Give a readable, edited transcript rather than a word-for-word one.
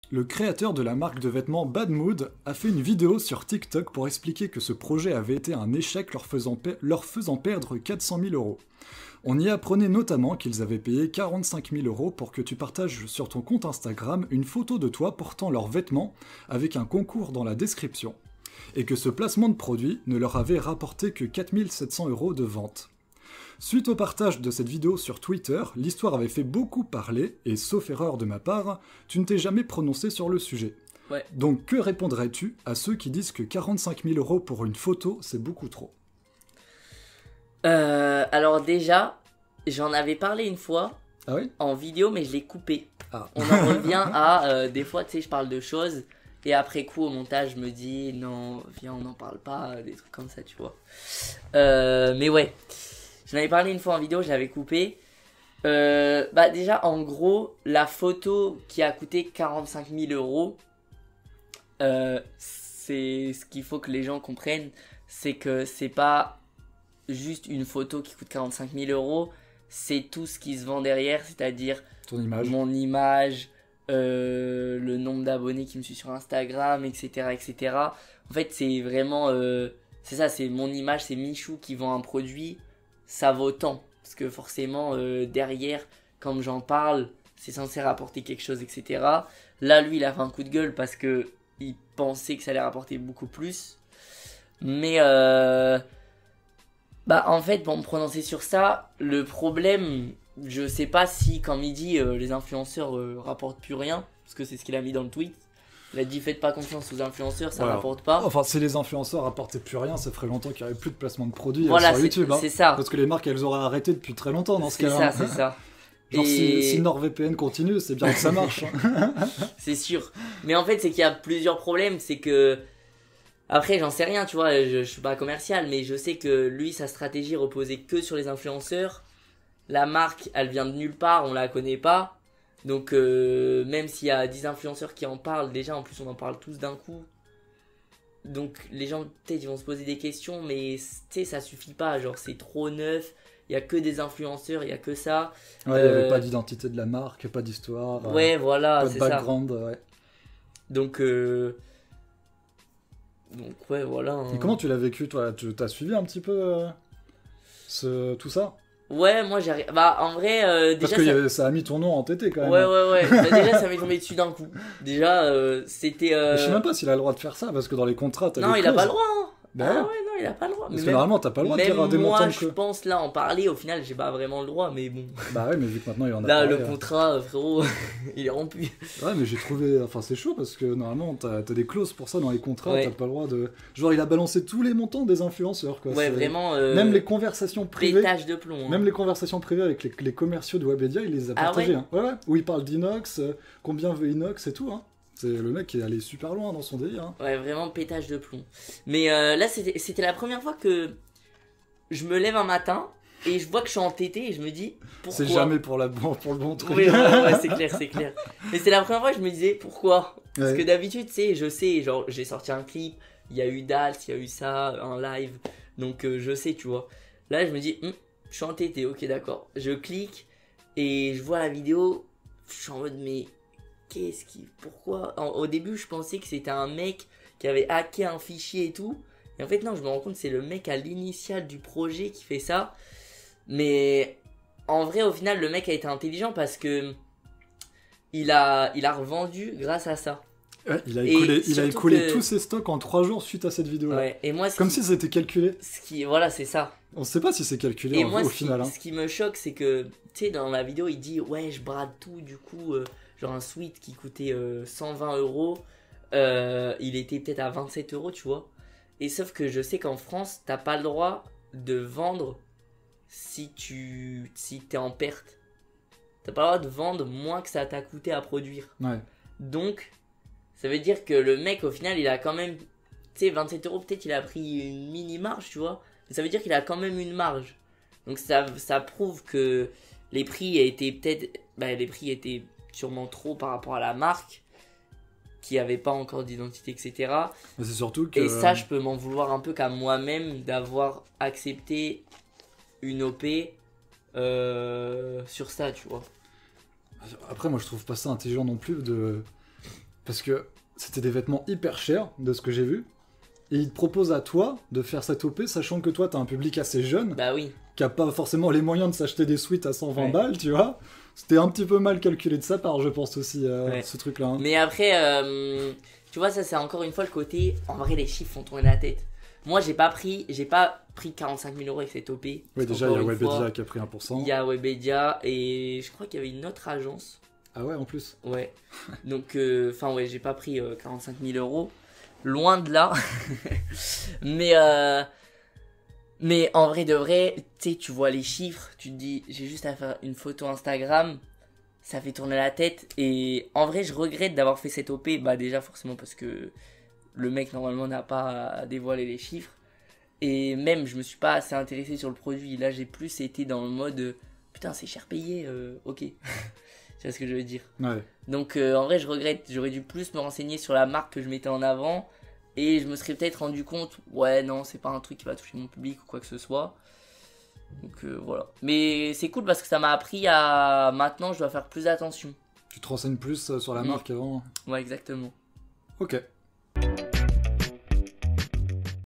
Le créateur de la marque de vêtements Bad Mood a fait une vidéo sur TikTok pour expliquer que ce projet avait été un échec leur faisant perdre 400 000 euros. On y apprenait notamment qu'ils avaient payé 45 000 euros pour que tu partages sur ton compte Instagram une photo de toi portant leurs vêtements avec un concours dans la description, et que ce placement de produit ne leur avait rapporté que 4 700 euros de vente. Suite au partage de cette vidéo sur Twitter, l'histoire avait fait beaucoup parler, et sauf erreur de ma part, tu ne t'es jamais prononcé sur le sujet. Ouais. Donc que répondrais-tu à ceux qui disent que 45 000 euros pour une photo, c'est beaucoup trop? Alors déjà, j'en avais parlé une fois Ah oui? en vidéo, mais je l'ai coupé. Ah. On en revient à des fois, tu sais, je parle de choses et après coup au montage, je me dis non, viens, on n'en parle pas, des trucs comme ça, tu vois. Mais ouais, j'en avais parlé une fois en vidéo, je l'avais coupé. Bah déjà, en gros, la photo qui a coûté 45 000 euros, c'est ce qu'il faut que les gens comprennent, c'est que c'est pas juste une photo qui coûte 45 000 euros, c'est tout ce qui se vend derrière, c'est-à-dire Ton image. mon image, le nombre d'abonnés qui me suivent sur Instagram, etc., etc. En fait, c'est vraiment, c'est ça, c'est mon image, c'est Michou qui vend un produit, ça vaut tant. Parce que forcément, derrière, quand j'en parle, c'est censé rapporter quelque chose, etc. Là, lui, il a fait un coup de gueule parce que il pensait que ça allait rapporter beaucoup plus. Mais, bah, en fait, pour me prononcer sur ça, le problème, je sais pas si, quand il dit les influenceurs rapportent plus rien, parce que c'est ce qu'il a mis dans le tweet. Il a dit faites pas confiance aux influenceurs, ça Voilà. rapporte pas. Enfin, si les influenceurs rapportaient plus rien, ça ferait longtemps qu'il n'y aurait plus de placement de produits Voilà, sur YouTube. c'est ça. Parce que les marques, elles auraient arrêté depuis très longtemps dans ce C'est cas-là. ça, c'est ça. Genre, Et- si NordVPN continue, c'est bien que ça marche. C'est sûr. Mais en fait, c'est qu'il y a plusieurs problèmes. C'est que. Après, j'en sais rien, tu vois. Je suis pas commercial, mais je sais que lui, sa stratégie reposait que sur les influenceurs. La marque, elle vient de nulle part, on la connaît pas. Donc, même s'il y a 10 influenceurs qui en parlent, déjà, en plus, on en parle tous d'un coup. Donc, les gens, peut-être, ils vont se poser des questions, mais tu sais, ça suffit pas. Genre, c'est trop neuf. Il y a que des influenceurs, il y a que ça. Ouais, il n'y avait pas d'identité de la marque, pas d'histoire. Ouais, voilà, pas de c'est ça. background. Ouais. Donc, ouais, voilà. Hein. Et comment tu l'as vécu, toi? Tu t'as suivi un petit peu tout ça? Ouais, moi j'arrive. Bah, en vrai, Parce déjà. que ça a mis ton nom en TT quand même. Ouais, ouais, ouais. Bah, déjà, ça m'est tombé dessus d'un coup. Déjà, c'était. Mais je sais même pas s'il a le droit de faire ça, parce que dans les contrats, t'as Non, des il a pas le clauses. droit. Hein. Bah Ah ouais. ouais, non, il a pas le droit. Parce Mais que normalement, t'as pas le droit de dire à des montants moi, de je que... pense là en parler, au final, j'ai pas vraiment le droit, mais bon. Bah ouais, mais vu que maintenant il en a Là, parlé, le contrat, frérot, il est rompu. Ouais, mais j'ai trouvé... Enfin, c'est chaud, parce que normalement, t'as des clauses pour ça dans les contrats, Ouais. t'as pas le droit de... Genre, il a balancé tous les montants des influenceurs, quoi. Ouais, C'est- vraiment. Même les conversations privées... Pétage de plomb. Hein. Même les conversations privées avec les commerciaux de Webedia, il les a Ah partagées. ouais Hein. Ouais, ouais. Où il parle d'Inox, combien veut Inox et tout. Hein. C'est le mec qui est allé super loin dans son délire. Hein. Ouais, vraiment pétage de plomb. Mais là, c'était la première fois que je me lève un matin et je vois que je suis entêté et je me dis pourquoi. C'est jamais pour le bon truc. Oui, ouais, c'est clair, c'est clair. Mais c'est la première fois que je me disais pourquoi. Parce Ouais. que d'habitude, tu sais, je sais, genre, j'ai sorti un clip, il y a eu Dals, il y a eu ça, un live. Donc, je sais, tu vois. Là, je me dis, je suis entêté, ok, d'accord. Je clique et je vois la vidéo. Je suis en mode, mais pourquoi au début, je pensais que c'était un mec qui avait hacké un fichier et tout. Et en fait, non, je me rends compte que c'est le mec à l'initial du projet qui fait ça. Mais en vrai, au final, le mec a été intelligent parce que il a revendu grâce à ça. Ouais, il a Et écoulé surtout que- tous ses stocks en 3 jours suite à cette vidéo. Ouais. Et moi, Comme si c'était calculé. voilà, c'est ça. On sait pas si c'est calculé Et au moi, final. Hein. ce qui me choque, c'est que, tu sais, dans la vidéo, il dit, ouais, je brade tout, du coup, genre un sweat qui coûtait 120 euros, il était peut-être à 27 euros, tu vois. Et sauf que je sais qu'en France, t'as pas le droit de vendre si t'es en perte. T'as pas le droit de vendre moins que ça t'a coûté à produire. Ouais. Donc, ça veut dire que le mec, au final, il a quand même, tu sais, 27 euros, peut-être il a pris une mini marge, tu vois. Mais ça veut dire qu'il a quand même une marge. Donc ça prouve que les prix étaient peut-être, les prix étaient sûrement trop par rapport à la marque, qui avait pas encore d'identité, etc. Mais c'est surtout que... Et ça, je peux m'en vouloir un peu qu'à moi-même d'avoir accepté une OP sur ça, tu vois. Après, moi, je trouve pas ça intelligent non plus de... Parce que c'était des vêtements hyper chers, de ce que j'ai vu. Et ils te proposent à toi de faire cette OP, sachant que toi, t'as un public assez jeune, Bah oui. qui a pas forcément les moyens de s'acheter des suites à 120 Ouais. balles, tu vois. C'était un petit peu mal calculé de sa part, je pense aussi, Ouais. ce truc-là. Hein. Mais après, tu vois, ça c'est encore une fois le côté. En vrai, les chiffres font tourner la tête. Moi, j'ai pas pris 45 000 euros avec cette OP. Oui, parce déjà, il y a qu'encore une Webedia fois, qui a pris 1%. Il y a Webedia et je crois qu'il y avait une autre agence. Ah ouais, en plus. Ouais. Donc, enfin, ouais, j'ai pas pris 45 000 euros. Loin de là. Mais en vrai de vrai, tu sais, tu vois les chiffres, tu te dis, j'ai juste à faire une photo Instagram, ça fait tourner la tête. Et en vrai, je regrette d'avoir fait cette OP. Bah, déjà, forcément, parce que le mec, normalement, n'a pas à dévoiler les chiffres. Et même, je me suis pas assez intéressé sur le produit. Là, j'ai plus été dans le mode, putain, c'est cher payé, ok. Tu vois ce que je veux dire. Ouais. Donc en vrai je regrette, j'aurais dû plus me renseigner sur la marque que je mettais en avant et je me serais peut-être rendu compte, ouais non c'est pas un truc qui va toucher mon public ou quoi que ce soit. Donc voilà. Mais c'est cool parce que ça m'a appris à maintenant je dois faire plus attention. Tu te renseignes plus sur la Mm. marque avant. Ouais exactement. Ok.